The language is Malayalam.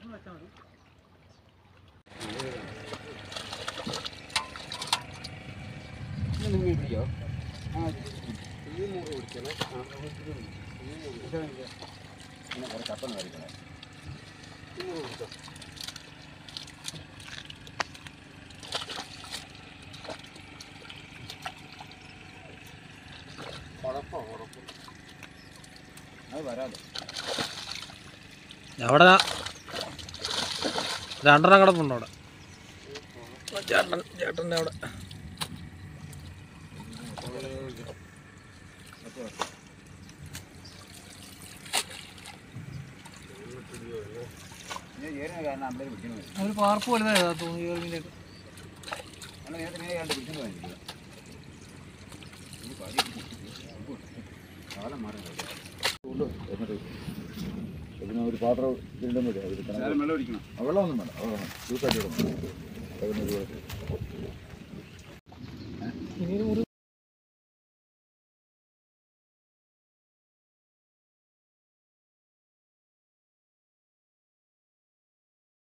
കപ്പ കഴിക്കണേ അത് വരാതെ അവിടെ രണ്ടെണ്ണം കിടപ്പുണ്ട് അവിടെ ചേട്ടൻ്റെ അവിടെ ഒരു പാർപ്പ് വലുതായതാ തോന്നി കാലം മാറി ഒരു പാത്രം വെള്ളം ഒഴിക്കണം വെള്ളമൊന്നും വേണ്ട ജ്യൂസായിട്ട്